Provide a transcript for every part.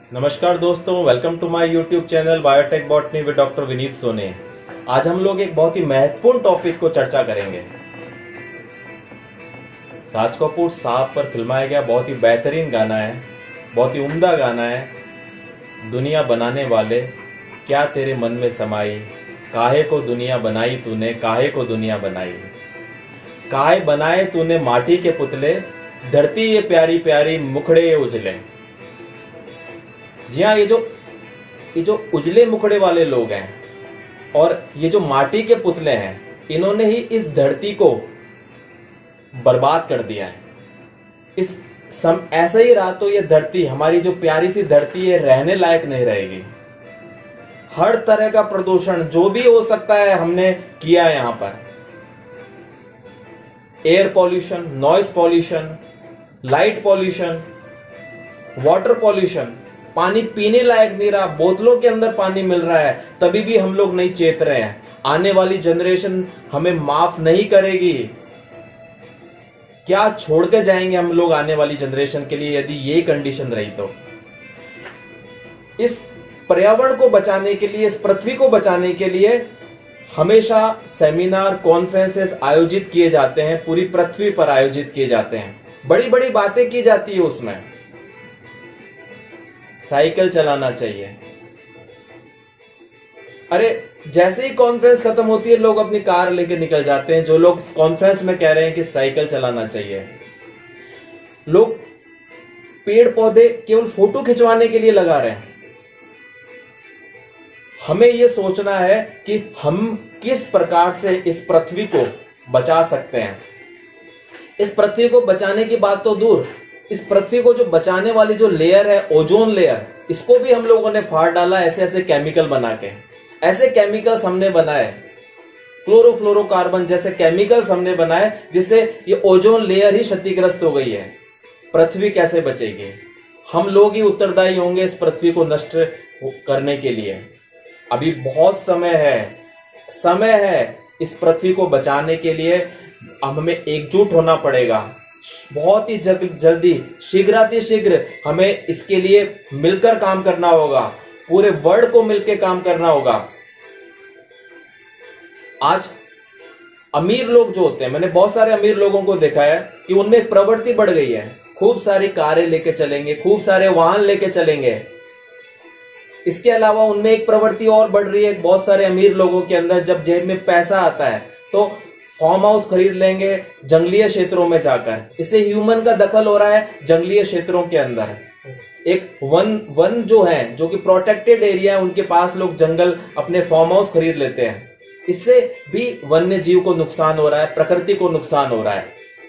नमस्कार दोस्तों, welcome to my YouTube channel biotech botany with doctor Vineet Sone. आज हम लोग एक बहुत ही महत्वपूर्ण टॉपिक को चर्चा करेंगे। राज कपूर साहब पर फिल्माया गया बहुत ही बेहतरीन गाना है, बहुत ही उम्दा गाना है। दुनिया बनाने वाले क्या तेरे मन में समाई, काहे को दुनिया बनाई तूने, काहे को दुनिया बनाई। काहे बनाए तूने माटी के पुतले, धरती ये प्यारी प्यारी मुखड़े ये उजले। जी हाँ, ये जो उजले मुखड़े वाले लोग हैं और ये जो माटी के पुतले हैं, इन्होंने ही इस धरती को बर्बाद कर दिया है। ऐसा ही रहा तो ये धरती, हमारी जो प्यारी सी धरती है, रहने लायक नहीं रहेगी। हर तरह का प्रदूषण जो भी हो सकता है हमने किया है यहाँ पर। Air pollution, noise pollution, light pollution, water pollution, पानी पीने लायक नहीं रहा, बोतलों के अंदर पानी मिल रहा है, तभी भी हम लोग नहीं चेत रहे हैं। आने वाली जनरेशन हमें माफ नहीं करेगी। क्या छोड़ के जाएंगे हम लोग आने वाली जनरेशन के लिए यदि ये कंडीशन रही तो। इस पर्यावरण को बचाने के लिए, इस पृथ्वी को बचाने के लिए हमेशा सेमिनार, कॉन्फ्रेंसेस आयोजित किए जाते हैं, पूरी पृथ्वी पर आयोजित किए जाते हैं। बड़ी बड़ी बातें की जाती है उसमें। साइकिल चलाना चाहिए। अरे जैसे ही कॉन्फ्रेंस खत्म होती है, लोग अपनी कार लेके निकल जाते हैं। जो लोग कॉन्फ्रेंस में कह रहे हैं कि साइकिल चलाना चाहिए, लोग पेड़ पौधे केवल फोटो खिंचवाने के लिए लगा रहे हैं। हमें यह सोचना है कि हम किस प्रकार से इस पृथ्वी को बचा सकते हैं। इस पृथ्वी को बचाने की बात तो दूर, इस पृथ्वी को जो बचाने वाली जो लेयर है, ओजोन लेयर, इसको भी हम लोगों ने फाड़ डाला ऐसे ऐसे केमिकल बना के। ऐसे केमिकल्स हमने बनाए, क्लोरोफ्लोरोकार्बन जैसे केमिकल्स हमने बनाए, जिससे ये ओजोन लेयर ही क्षतिग्रस्त हो गई है। पृथ्वी कैसे बचेगी? हम लोग ही उत्तरदायी होंगे इस पृथ्वी को नष्ट करने के लिए। अभी बहुत समय है इस पृथ्वी को बचाने के लिए। हमें एकजुट होना पड़ेगा। बहुत ही जल्दी, शीघ्रातिशीघ्र हमें इसके लिए मिलकर काम करना होगा। पूरे वर्ल्ड को मिलकर काम करना होगा। आज अमीर लोग जो होते हैं, मैंने बहुत सारे अमीर लोगों को देखा है कि उनमें एक प्रवृत्ति बढ़ गई है। खूब सारी कारें लेके चलेंगे, खूब सारे वाहन लेके चलेंगे। इसके अलावा उनमें एक प्रवृत्ति और बढ़ रही है बहुत सारे अमीर लोगों के अंदर। जब जेब में पैसा आता है तो फार्म हाउस खरीद लेंगे जंगलीय क्षेत्रों में जाकर। इससे ह्यूमन का दखल हो रहा है जंगलीय क्षेत्रों के अंदर। एक वन जो है, जो कि प्रोटेक्टेड एरिया है, उनके पास लोग जंगल अपने फार्म हाउस खरीद लेते हैं। इससे भी वन्य जीव को नुकसान हो रहा है, प्रकृति को नुकसान हो रहा है।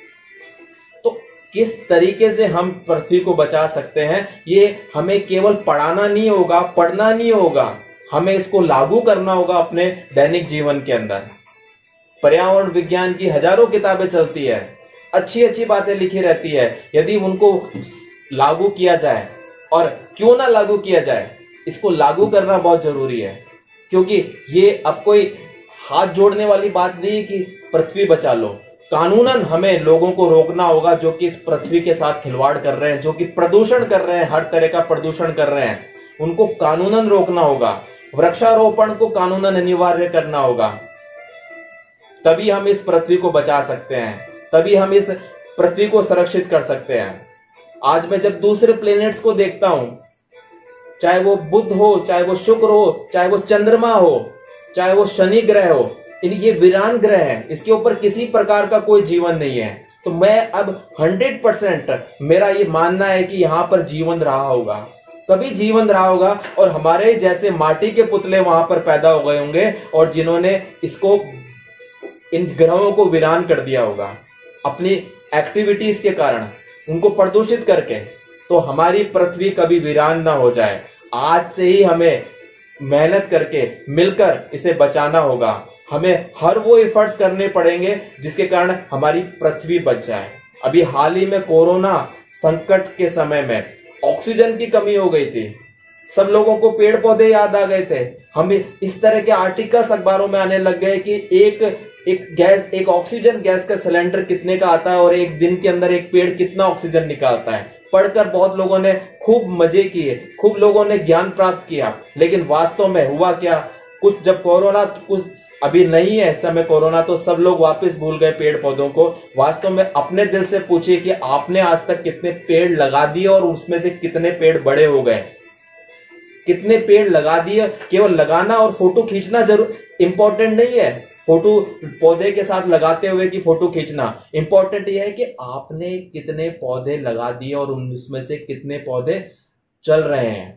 तो किस तरीके से हम पृथ्वी को बचा सकते हैं, ये हमें केवल पढ़ाना नहीं होगा, पढ़ना नहीं होगा, हमें इसको लागू करना होगा अपने दैनिक जीवन के अंदर। पर्यावरण विज्ञान की हजारों किताबें चलती है, अच्छी अच्छी बातें लिखी रहती है। यदि उनको लागू किया जाए, और क्यों ना लागू किया जाए, इसको लागू करना बहुत जरूरी है। क्योंकि ये अब कोई हाथ जोड़ने वाली बात नहीं कि पृथ्वी बचा लो। कानूनन हमें लोगों को रोकना होगा जो कि इस पृथ्वी के साथ खिलवाड़ कर रहे हैं, जो कि प्रदूषण कर रहे हैं, हर तरह का प्रदूषण कर रहे हैं। उनको कानूनन रोकना होगा। वृक्षारोपण को कानूनन अनिवार्य करना होगा। तभी हम इस पृथ्वी को बचा सकते हैं, तभी हम इस पृथ्वी को सुरक्षित कर सकते हैं। आज मैं जब दूसरे प्लेनेट्स को देखता हूं, चाहे वो बुध हो, चाहे वो शुक्र हो, चाहे वो चंद्रमा हो, चाहे वो शनि ग्रह हो, ये वीरान ग्रह हैं, इसके ऊपर किसी प्रकार का कोई जीवन नहीं है। तो मैं अब 100% मेरा ये मानना है कि यहां पर जीवन रहा होगा, कभी जीवन रहा होगा, और हमारे जैसे माटी के पुतले वहां पर पैदा हो गए होंगे, और जिन्होंने इसको, इन ग्रहों को वीरान कर दिया होगा अपनी एक्टिविटीज के कारण, उनको प्रदूषित करके। तो हमारी पृथ्वी कभी वीरान ना हो जाए। आज से ही हमें मेहनत करके मिलकर इसे बचाना होगा। हमें हर वो एफर्ट्स करने पड़ेंगे जिसके कारण हमारी पृथ्वी बच जाए। अभी हाल ही में कोरोना संकट के समय में ऑक्सीजन की कमी हो गई थी। सब लोगों को पेड़ पौधे याद आ गए थे। हम इस तरह के आर्टिकल्स अखबारों में आने लग गए कि एक ऑक्सीजन गैस का सिलेंडर कितने का आता है, और एक दिन के अंदर एक पेड़ कितना ऑक्सीजन निकालता है। पढ़कर बहुत लोगों ने खूब मजे किए, खूब लोगों ने ज्ञान प्राप्त किया, लेकिन वास्तव में हुआ क्या? कुछ जब कोरोना, कुछ अभी नहीं है इस समय कोरोना, तो सब लोग वापस भूल गए पेड़ पौधों को। वास्तव में अपने दिल से पूछिए कि आपने आज तक कितने पेड़ लगा दिए और उसमें से कितने पेड़ बड़े हो गए? कितने पेड़ लगा दिए? केवल लगाना और फोटो खींचना जरूर इंपॉर्टेंट नहीं है, फोटो पौधे के साथ लगाते हुए की फोटो खींचना। इंपॉर्टेंट यह है कि आपने कितने पौधे लगा दिए और उनमें से कितने पौधे चल रहे हैं।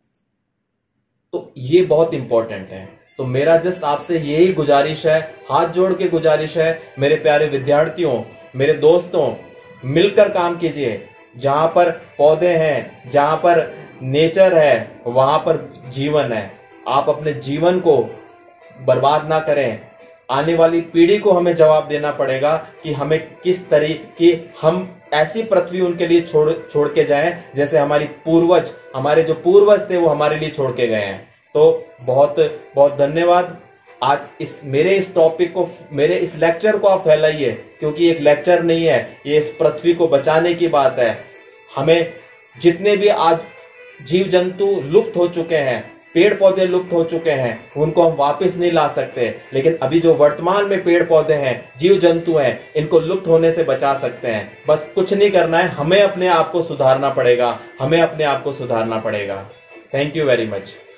तो ये बहुत इंपॉर्टेंट है। तो मेरा जस्ट आपसे यही गुजारिश है, हाथ जोड़ के गुजारिश है, मेरे प्यारे विद्यार्थियों, मेरे दोस्तों, मिलकर काम कीजिए। जहां पर पौधे हैं, जहां पर नेचर है, वहां पर जीवन है। आप अपने जीवन को बर्बाद ना करें। आने वाली पीढ़ी को हमें जवाब देना पड़ेगा कि हमें किस तरीके, हम ऐसी पृथ्वी उनके लिए छोड़ के जाएं जैसे हमारे जो पूर्वज थे वो हमारे लिए छोड़ के गए हैं। तो बहुत बहुत धन्यवाद। आज मेरे इस टॉपिक को, मेरे इस लेक्चर को आप फैलाइए, क्योंकि एक लेक्चर नहीं है, ये इस पृथ्वी को बचाने की बात है। हमें जितने भी आज जीव जंतु लुप्त हो चुके हैं, पेड़ पौधे लुप्त हो चुके हैं, उनको हम वापस नहीं ला सकते, लेकिन अभी जो वर्तमान में पेड़ पौधे हैं, जीव जंतु हैं, इनको लुप्त होने से बचा सकते हैं। बस कुछ नहीं करना है, हमें अपने आप को सुधारना पड़ेगा, हमें अपने आप को सुधारना पड़ेगा। Thank you very much.